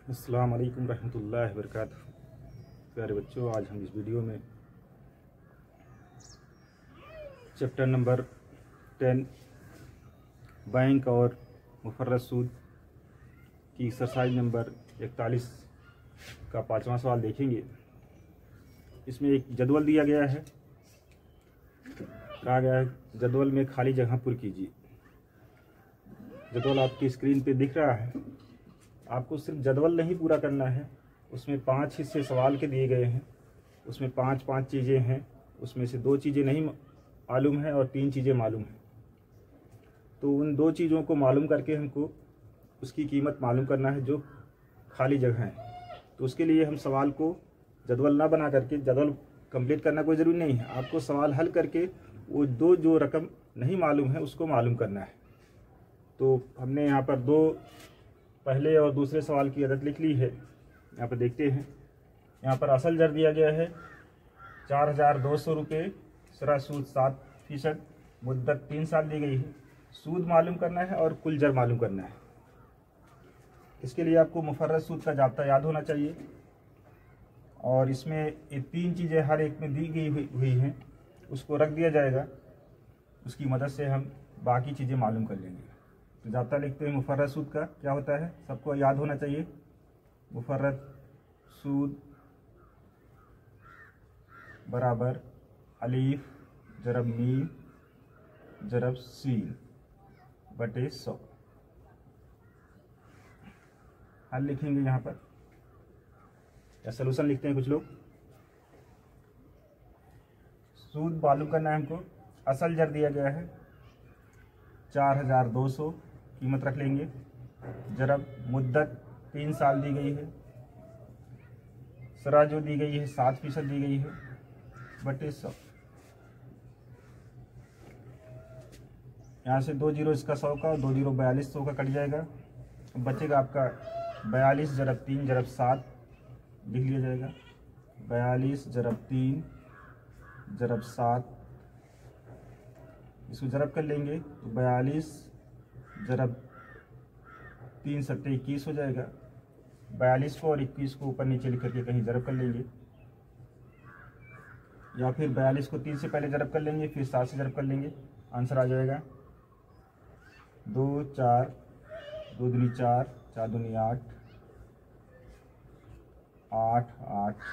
अस्सलाम वालेकुम रहमतुल्लाहि व बरकातहू। प्यारे बच्चों, आज हम इस वीडियो में चैप्टर नंबर 10 बैंक और मुफर्रद सूद की एक्सरसाइज नंबर 41 का 5वां सवाल देखेंगे। इसमें एक जदवल दिया गया है। कहा गया है जदवल में खाली जगह पुर कीजिए। जदवल आपकी स्क्रीन पे दिख रहा है। आपको सिर्फ जदवल नहीं पूरा करना है, उसमें 5 हिस्से सवाल के दिए गए हैं। उसमें 5 चीज़ें हैं, उसमें से 2 चीज़ें नहीं मालूम है और 3 चीज़ें मालूम है। तो उन 2 चीज़ों को मालूम करके हमको उसकी कीमत मालूम करना है जो खाली जगह है। तो उसके लिए हम सवाल को जदवल ना बना करके, जदवल कंप्लीट करना कोई ज़रूरी नहीं है, आपको सवाल हल करके वो 2 जो रकम नहीं मालूम है उसको मालूम करना है। तो हमने यहाँ पर 2 पहले और दूसरे सवाल की अदद लिख ली है। यहाँ पर देखते हैं। यहाँ पर असल जर दिया गया है 4200 रुपये, सरा सूद 7%, मुद्दत 3 साल दी गई है। सूद मालूम करना है और कुल जर मालूम करना है। इसके लिए आपको मुफर्रद सूद का जाब्ता याद होना चाहिए और इसमें ये 3 चीज़ें हर एक में दी गई हुई हैं, उसको रख दिया जाएगा। उसकी मदद से हम बाकी चीज़ें मालूम कर लेंगे। तो जाब्ता लिखते हैं। मुफर्रद सूद का क्या होता है, सबको याद होना चाहिए। मुफर्रद सूद बराबर अलीफ जरब मीम जरब सीन बटे 100। हल लिखेंगे यहाँ पर या सलूशन लिखते हैं कुछ लोग। सूद मालूम करना है हमको। असल जर दिया गया है 4200, कीमत रख लेंगे। जरब मुद्दत 3 साल दी गई है। सरा जो दी गई है 7% दी गई है बटे 100। यहाँ से 2 जीरो इसका 100 का और 2 जीरो 4200 का कट जाएगा। बचेगा आपका 42 जरब 3 जरब 7 लिख लिया जाएगा। 42 जरब 3 जरब 7, इसको जरब कर लेंगे तो 42 जरब 3 सत्ते 21 हो जाएगा। 42 को और 21 को ऊपर नीचे लिख करके कहीं जरब कर लेंगे, या फिर 42 को 3 से पहले जरब कर लेंगे, फिर 7 से जरब कर लेंगे। आंसर आ जाएगा 2 4 2 दूनी 4 4 दूनी 8 8 8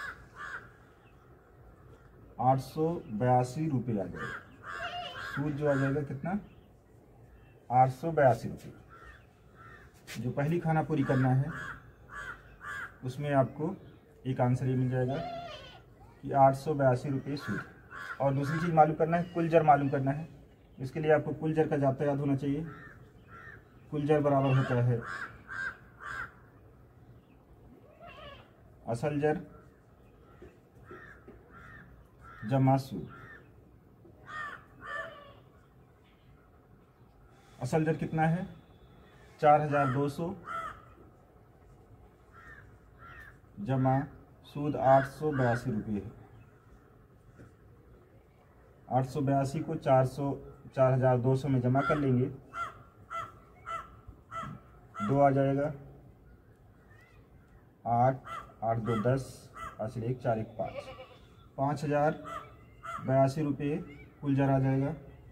882 रुपये आ जाएगा। सूद जो आ जाएगा कितना, 882 रुपये। जो पहली खाना पूरी करना है उसमें आपको एक आंसर ये मिल जाएगा कि 882 रुपये सूद। और दूसरी चीज़ मालूम करना है, कुल जर मालूम करना है। इसके लिए आपको कुल जर का जाब्ता याद होना चाहिए। कुल जर बराबर होता है असल जर जमा सूद। असल जर कितना है 4200 जमा सूद 882 रुपये है। 882 को 4200 में जमा कर लेंगे, 2 आ जाएगा। 8 8 2 10, 8 1 4 1 5, 5082 रुपये कुल जर आ जाएगा।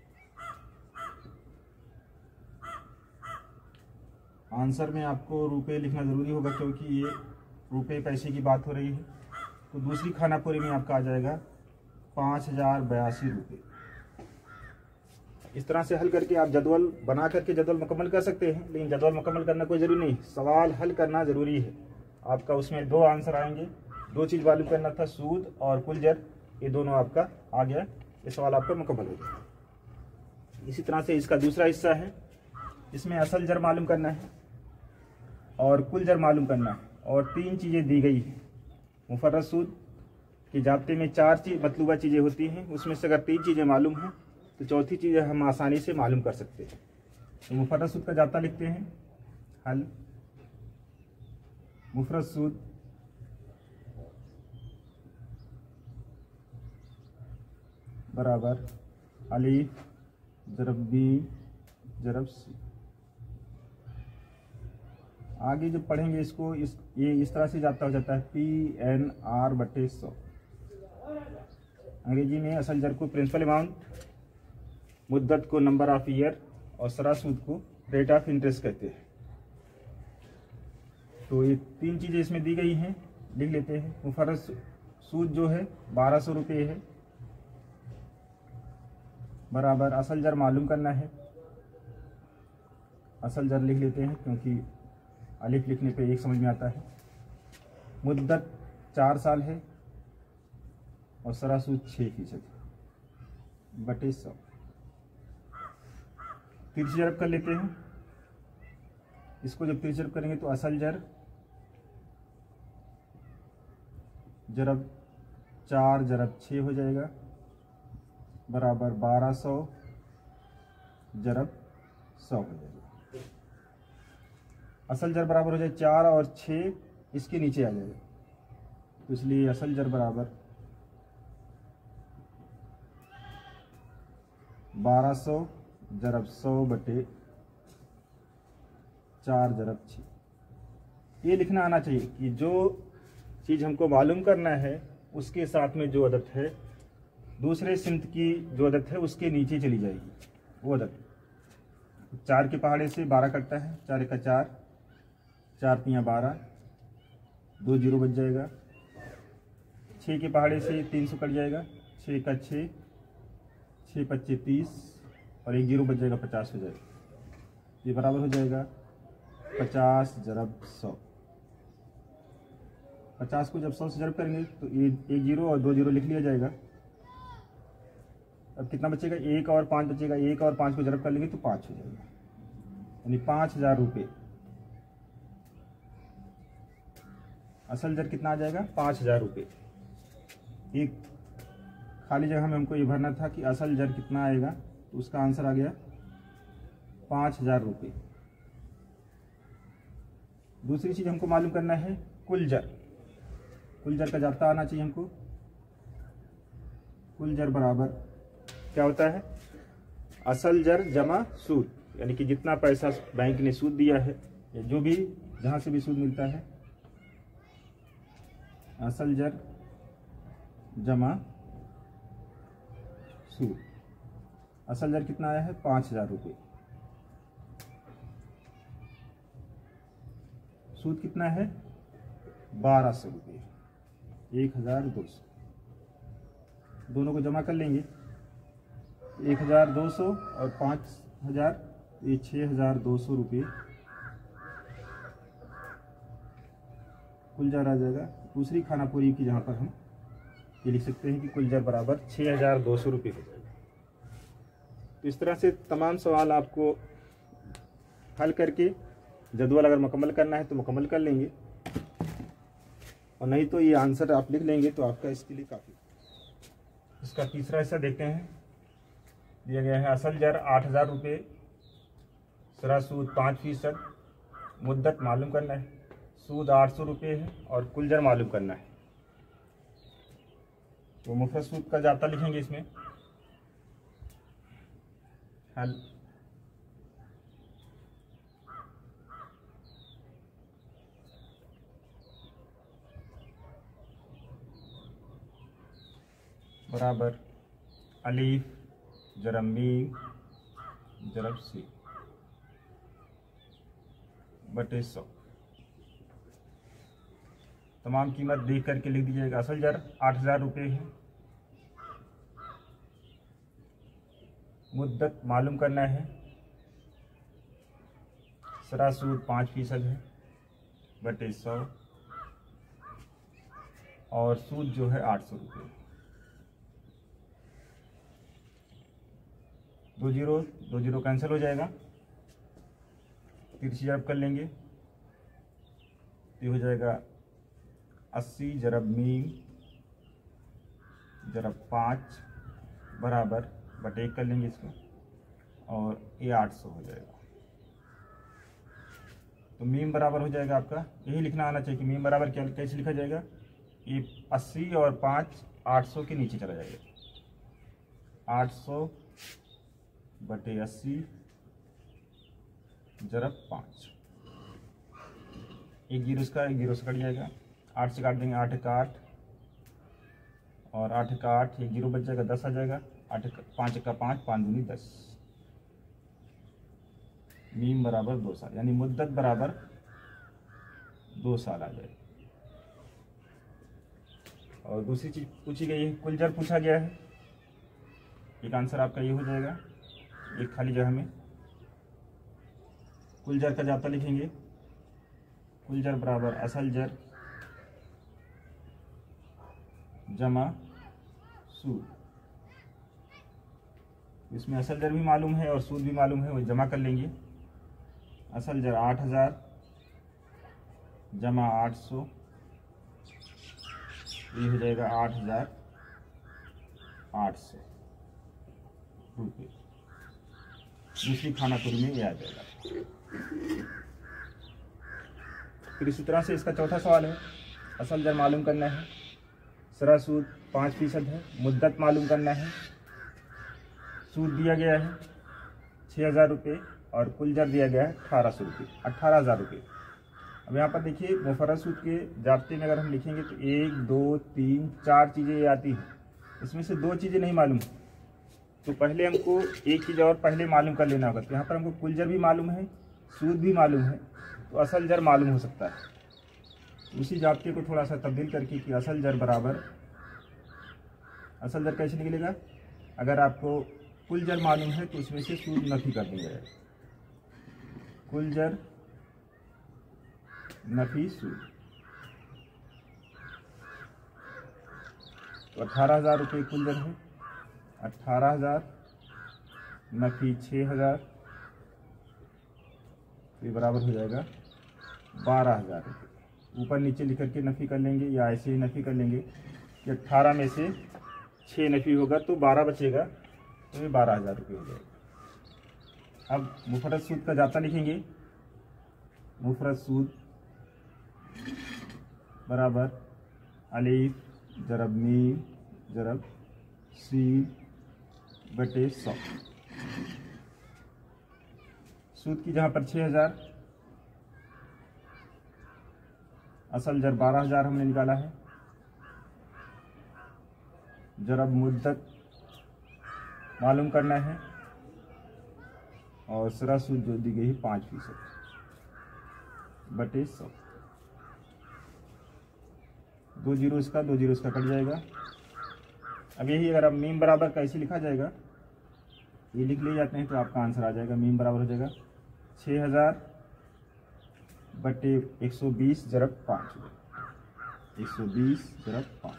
आंसर में आपको रुपए लिखना ज़रूरी होगा क्योंकि ये रुपए पैसे की बात हो रही है। तो दूसरी खानापुरी में आपका आ जाएगा 5082 रुपये। इस तरह से हल करके आप जदवल बना करके जदवल मुकम्मल कर सकते हैं, लेकिन जदवल मुकम्मल करना कोई ज़रूरी नहीं, सवाल हल करना ज़रूरी है। आपका उसमें 2 आंसर आएंगे। 2 चीज़ मालूम करना था, सूद और कुल जर, ये दोनों आपका आ गया। ये सवाल आपका मुकम्मल हो गया। इसी तरह से इसका दूसरा हिस्सा है, इसमें असल जर मालूम करना है और कुल जर मालूम करना है और 3 चीज़ें दी गई हैं। मुफर्रद सूद के जाब्ते में 4 मतलूबा चीज़ें होती हैं, उसमें से अगर 3 चीज़ें मालूम हैं तो चौथी चीज़ हम आसानी से मालूम कर सकते हैं। तो मुफर्रद सूद का जाब्ता लिखते हैं। हल मुफर्रद सूद बराबर अलीफ जरब बी जरब सी। आगे जब पढ़ेंगे इसको, ये इस तरह से जाता हो जाता है PNR/100। अंग्रेजी में असल जर को प्रिंसिपल अमाउंट, मुद्दत को नंबर ऑफ ईयर और सरा सूद को रेट ऑफ इंटरेस्ट कहते हैं। तो ये तीन चीज़ें इसमें दी गई हैं, लिख लेते हैं। मुफर्रद सूद जो है 1200 रुपये है, बराबर असल जर मालूम करना है। असल जर लिख लेते हैं क्योंकि अलिफ लिखने पे एक समझ में आता है। मुद्दत 4 साल है और सरा सूद 6% बटे 100। तिरछी जरब कर लेते हैं। इसको जब तिरछी जरब करेंगे तो असल जर जरब 4 जरब 6 हो जाएगा, बराबर 1200 जरब 100 हो जाएगा। असल जर बराबर हो जाए 4 और 6 इसके नीचे आ जाएगा, तो इसलिए असल जर बराबर 1200 जरब 100 बटे 4 जरब 6। ये लिखना आना चाहिए कि जो चीज़ हमको मालूम करना है उसके साथ में जो अदद है, दूसरे सिमत की जो अदद है उसके नीचे चली जाएगी वो अदद। 4 के पहाड़े से 12 कटता है, 4 का 4, 4 तियाँ 12, 2 जीरो बच जाएगा। 6 के पहाड़े से 300 कट जाएगा, 6 का 6, 6 पच्चे 30 और 1 जीरो बच जाएगा, 50 हो जाएगा। ये बराबर हो जाएगा 50 जरब 100। 50 को जब 100 से जरब करेंगे तो ये 1 जीरो और 2 जीरो लिख लिया जाएगा। अब कितना बचेगा, 1 और 5 बचेगा। 1 और 5 को जरब कर लेंगे तो 5 हो जाएगा, यानी 5000 रुपये। असल जर कितना आ जाएगा, 5000 रुपये। एक खाली जगह में हमको ये भरना था कि असल जर कितना आएगा, तो उसका आंसर आ गया 5000 रुपये। दूसरी चीज़ हमको मालूम करना है कुल जर। कुल जर का जाता आना चाहिए हमको। कुल जर बराबर क्या होता है, असल जर जमा सूद, यानी कि जितना पैसा बैंक ने सूद दिया है या जो भी जहाँ से भी सूद मिलता है, असल जर जमा सूद। असल जर कितना आया है, 5000 रुपये। सूद कितना है, 1200 रुपये, 1200। दोनों को जमा कर लेंगे, 1200 और 5000, ये 6200 रुपये कुल जर आ जाएगा। दूसरी खानापुरी की जहाँ पर हम ये लिख सकते हैं कि कुल जर बराबर 6200 रुपये हो जाएगा। तो इस तरह से तमाम सवाल आपको हल करके जदवल अगर मुकम्मल करना है तो मुकम्मल कर लेंगे, और नहीं तो ये आंसर आप लिख लेंगे तो आपका इसके लिए काफ़ी। इसका तीसरा हिस्सा देखते हैं। दिया गया है असल जर 8000 रुपये, सरा सूद 5%, मुद्दत मालूम करना है, सूद 800 रुपये है और कुल जर मालूम करना है। तो मुफ्रद सूद का जाता लिखेंगे इसमें। हल बराबर अलीफ जरब मीम जरब सी बटे 100। तमाम कीमत देख करके लिख दीजिएगा। असल जर 8000 रुपये है, मुद्दत मालूम करना है, सरा सूद 5% है बटे 100, और सूद जो है 800 रुपये। 2 जीरो कैंसिल हो जाएगा। तिरछी जरब कर लेंगे, ये हो जाएगा 80 जरब मीम जरब 5 बराबर बटे 1 कर लेंगे इसको, और ये 800 हो जाएगा। तो मीम बराबर हो जाएगा आपका, यही लिखना आना चाहिए कि मीम बराबर क्या कैसे लिखा जाएगा। ये 80 और 5 800 के नीचे चला जाएगा। 800 बटे 80 जरब 5। एक जीरो इसका, एक जीरो से कट जाएगा, 8 से काट देंगे, 8 एक 8 और 8 एक 8, एक जीरो बच जाएगा, 10 आ जाएगा, 5 एक 5, 5 दूनी 10, मीम बराबर 2 साल, यानी मुद्दत बराबर 2 साल आ जाएगा। और दूसरी चीज पूछी गई है, कुल जर पूछा गया है। एक आंसर आपका ये हो जाएगा, एक खाली जगह में कुल जर का जाता लिखेंगे, कुल जर बराबर असल जर जमा सूद। इसमें असल जर भी मालूम है और सूद भी मालूम है, वो जमा कर लेंगे। असल जर 8000 जमा 800, ये हो जाएगा 8800 रुपये। दूसरी खानापुरी में ये आ जाएगा। फिर इसी तरह से इसका चौथा सवाल है, असल दर मालूम करना है, सरा सूद 5% है, मुद्दत मालूम करना है, सूद दिया गया है 6000 रुपये और कुल जर दिया गया है 1800 रुपये, 18000 रुपये। अब यहाँ पर देखिए मुफर्रद सूद के जाब्ते में अगर हम लिखेंगे तो 1 2 3 4 चीज़ें ये आती हैं, इसमें से 2 चीज़ें नहीं मालूम, तो पहले हमको एक चीज़ और पहले मालूम कर लेना होगा। तो यहाँ पर हमको कुल जर भी मालूम है, सूद भी मालूम है, तो असल जर मालूम हो सकता है। उसी जाब्ते को थोड़ा सा तब्दील करके कि असल जर बराबर, असल जर कैसे निकलेगा, अगर आपको कुल जर मालूम है तो उसमें से सूद नफी कर देंगे, कुल जर नफी सूद। तो 18000 रुपये कुल जर है, 18000 नफी 6000, ये बराबर हो जाएगा 12000 रुपये। ऊपर नीचे लिख करके नफ़ी कर लेंगे या ऐसे ही नफ़ी कर लेंगे कि 18 में से 6 नफ़ी होगा तो 12 बचेगा, तो ये 12000 रुपये हो जाएगा। अब मुफर्रद सूद का जाता लिखेंगे, मुफर्रद सूद बराबर अलीफ जरब मीम जरब सीन बटे 100। सूद की जहाँ पर 6000, असल जर 12000 हमने निकाला है, जरब मुद्दत मालूम करना है और सरा सूद जो दी गई है 5% बटे 100। 2 जीरो इसका, 2 जीरो इसका कट जाएगा। अब यही अगर अब मीम बराबर कैसे लिखा जाएगा, ये लिख ले जाते हैं तो आपका आंसर आ जाएगा। मीम बराबर हो जाएगा 6000 बटे 120 जरब 5, 120 जरब 5।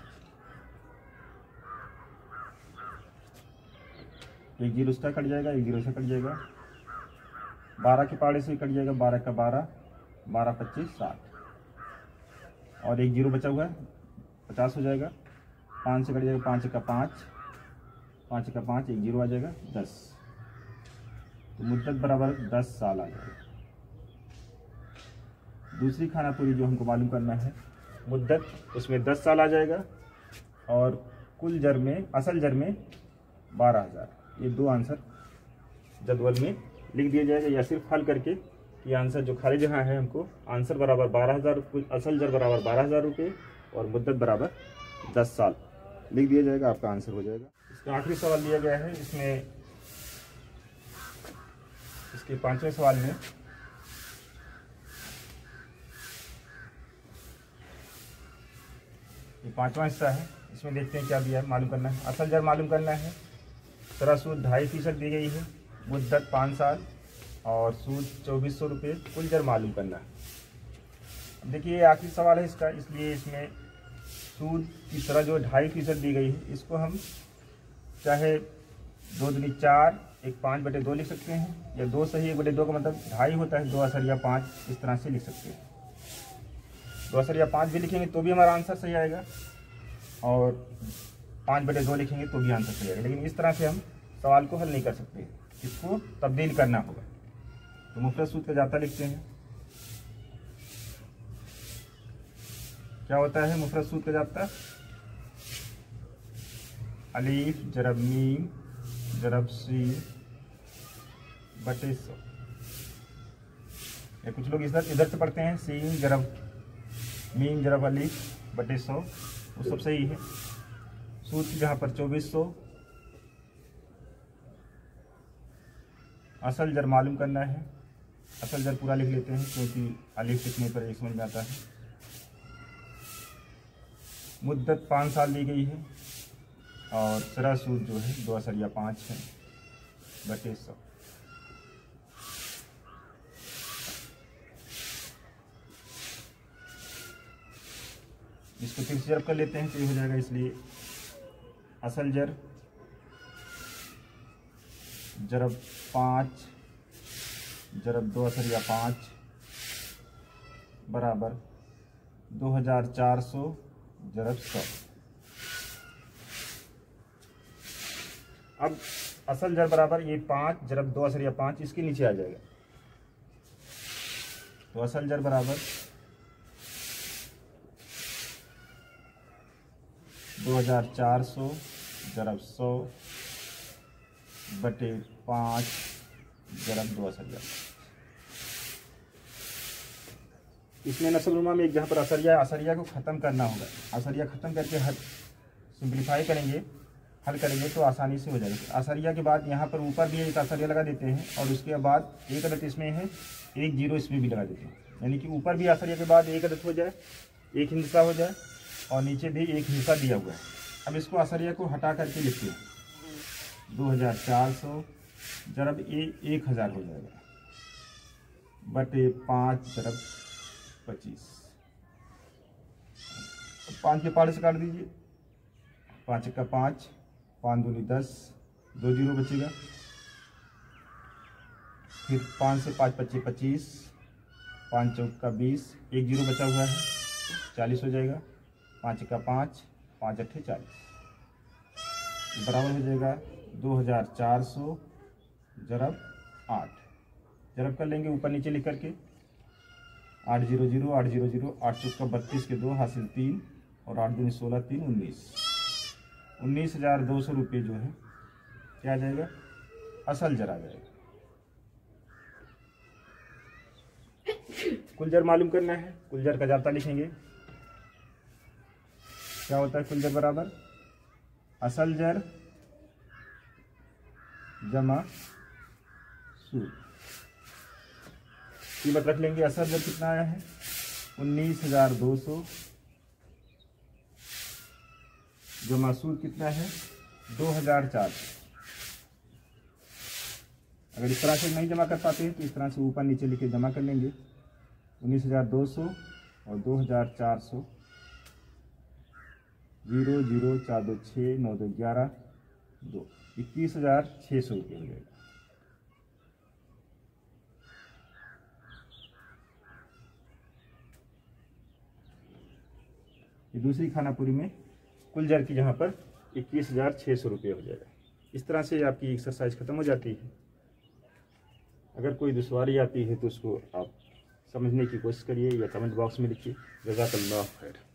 एक जीरो इसका कट जाएगा, एक जीरो से कट जाएगा, 12 के पाड़े से कट जाएगा, 12 का 12, 12 25 60 और एक जीरो बचा हुआ है 50 हो जाएगा, 5 से कट जाएगा, 5 का 5, 5 का 5, एक जीरो आ जाएगा 10, तो मुद्दत बराबर 10 साल आ जाएगा। दूसरी खानापुरी जो हमको मालूम करना है, मुद्दत उसमें 10 साल आ जाएगा और कुल जर में, असल जर में 12000। ये 2 आंसर जदवल में लिख दिया जाएगा, या सिर्फ हल करके ये आंसर जो खाली जहाँ है हमको आंसर बराबर 12000, असल जर बराबर 12000 रुपये और मुद्दत बराबर 10 साल लिख दिया जाएगा, आपका आंसर हो जाएगा। इसका आखिरी सवाल दिया गया है, इसमें इसके 5वें सवाल में ये 5वां हिस्सा है, इसमें देखते हैं क्या दिया है, मालूम करना है। असल जर मालूम करना है, सरा सूद 2.5% दी गई है, मुद्दत 5 साल और सूद 2400 रुपये, कुल जर मालूम करना है। देखिए ये आखिरी सवाल है इसका, इसलिए इसमें सूद की तरह जो 2.5% दी गई है, इसको हम चाहे 2 दूनी 4, एक 5/2 लिख सकते हैं, या 2 सही 1/2 का मतलब 2.5 होता है, 2 असरिया 5, इस तरह से लिख सकते हैं। 2 असरिया 5 भी लिखेंगे तो भी हमारा आंसर सही आएगा, और 5/2 लिखेंगे तो भी आंसर सही आएगा। लेकिन इस तरह से हम सवाल को हल नहीं कर सकते, इसको तब्दील करना होगा। तो मुफर्रद सूद का जाता लिखते हैं। क्या होता है मुफर्रद सूद का जाता, अलीफ जरब मीम जरब सीन बटे 100। या कुछ लोग इधर से पढ़ते हैं सीन जरब मीन जरब अलीफ बटे 100, वो सब सही है। सूत्र जहाँ पर 2400, असल जर मालूम करना है। असल जर पूरा लिख लेते हैं क्योंकि अलीफ लिखने पर एक समझ में आता है। मुद्दत 5 साल दी गई है और सरा सूद जो है 2 अशरिया 5 है बटे 100। इसको 30 जरब कर लेते हैं तो ये हो जाएगा, इसलिए असल जर जरब 5 जरब 2 अशरिया 5 बराबर 2400 जरब 100। अब असल जर बराबर ये 5 जरब 2 अशरिया 5 इसके नीचे आ जाएगा, तो असल जर बराबर 2400 जरब 100 बटे 5 जरब 2 अशरिया। इसमें नस्लनुमा में एक जहाँ पर असरिया को ख़त्म करना होगा। असरिया ख़त्म करके सिंप्लीफाई करेंगे, हल करेंगे तो आसानी से हो जाएगा। असरिया के बाद यहाँ पर ऊपर भी एक असरिया लगा देते हैं और उसके बाद एक अदद इसमें है, एक जीरो इसमें भी लगा देते हैं, यानी कि ऊपर भी असरिया के बाद एक अदद हो जाए, एक हिस्सा हो जाए और नीचे भी एक हिस्सा दिया हुआ है। अब इसको असरिया को हटा करके लिखते हैं, 2400 जरब 1000 हो जाएगा बटे 5 जरब 25। 5 के पाड़े से काट दीजिए, 5 का 5, 5 दूनी 10, 2 जीरो बचेगा, फिर 5 से 5 बचे 25, 5 चौक का 20, एक जीरो बचा हुआ है 40 हो जाएगा, 5 का 5, 5 अट्ठे 40 बराबर हो जाएगा 2400 जरब 8। जरब कर लेंगे ऊपर नीचे लिख करके, 8 0 0 8 0 0, 8 चौक का 32 के 2 हासिल 3 और 8 दूनी 16 3 19,200 रुपये जो है क्या आ जाएगा, असल जर आ जाएगा। कुल जर मालूम करना है, कुल जर का जाब्ता लिखेंगे। क्या होता है कुल जर बराबर असल जर जमा सूद। कीमत रख लेंगे, असल जर कितना आया है 19,200 जमा सूद कितना है 2,400। अगर इस तरह से नहीं जमा कर पाते हैं तो इस तरह से ऊपर नीचे लिखे जमा कर लेंगे, 19,200 और 2,400, 0 0 4 2 6 9 2 11 2, 21,600 रुपये हो जाएगा। ये दूसरी खानापुरी में कुल जर की जहाँ पर 21,600 रुपये हो जाएगा। इस तरह से आपकी एक्सरसाइज ख़त्म हो जाती है। अगर कोई दुश्वारी आती है तो उसको आप समझने की कोशिश करिए या कमेंट बॉक्स में लिखिए। जज़ाकल्लाह खैर।